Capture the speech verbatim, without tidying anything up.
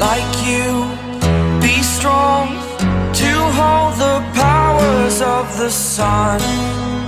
like you. Be strong to hold the powers of the sun.